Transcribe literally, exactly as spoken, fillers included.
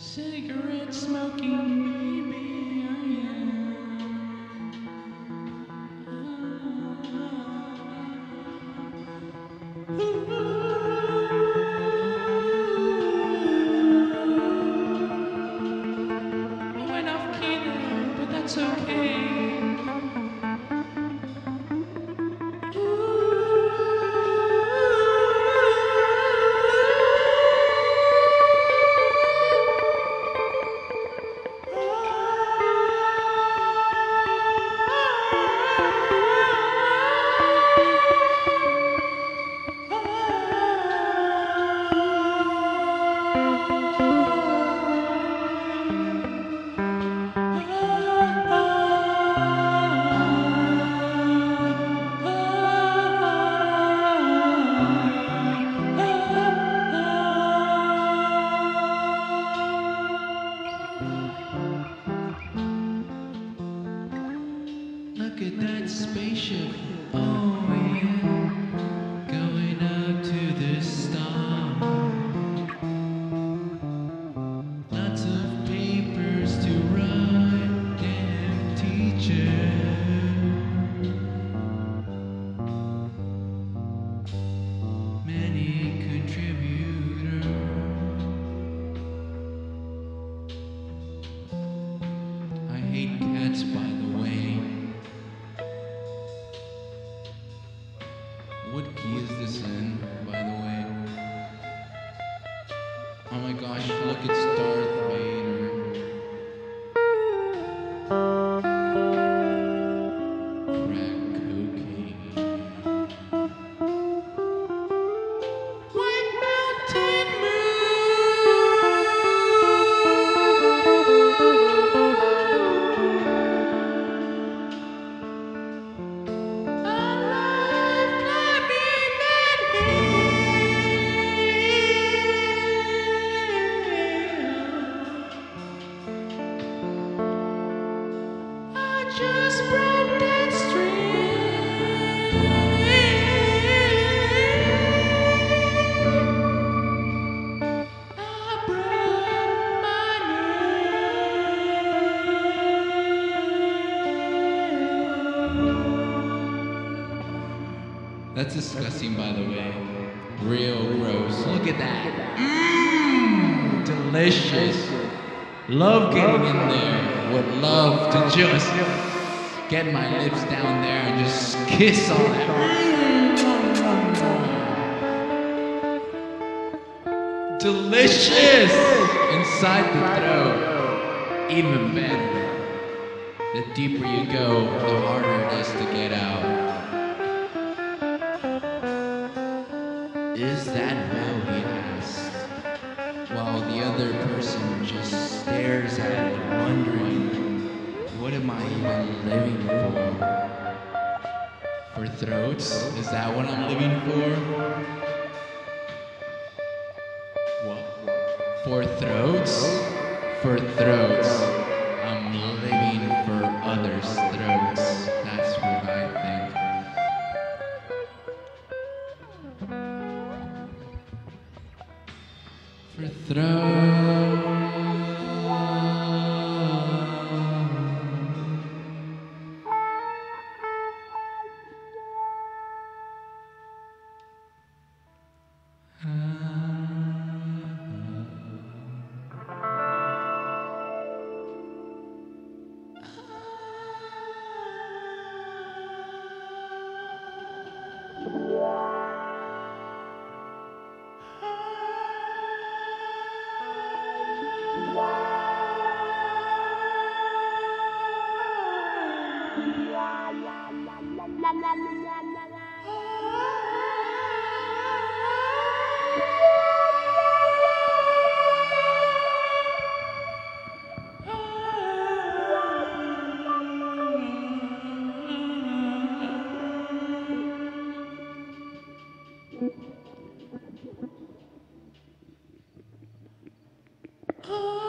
Cigarette smoking baby, I am. I went off key there, but that's okay. Look at that spaceship, oh yeah, going up to the stars. Lots of papers to write, damn teacher. Many contributors. I hate cats, by the way. What key is this in, by the way? Oh my gosh, look, it's Darth Vader. Crack cocaine. White Mountain just broke that string. I broke my nail. That's disgusting, by the way. Real gross. Look at that. Mmm, delicious. Love getting in there. Would love to just get my lips down there and just kiss all that. Delicious! Inside the throat. Even better. The deeper you go, the harder it is to get out. Is that how he asked? While the other person just stares at it, wondering, what am I even living for? For throats? Is that what I'm living for? What? For throats? For throats. I'm living for others' throats. That's what I think. For throats. Oh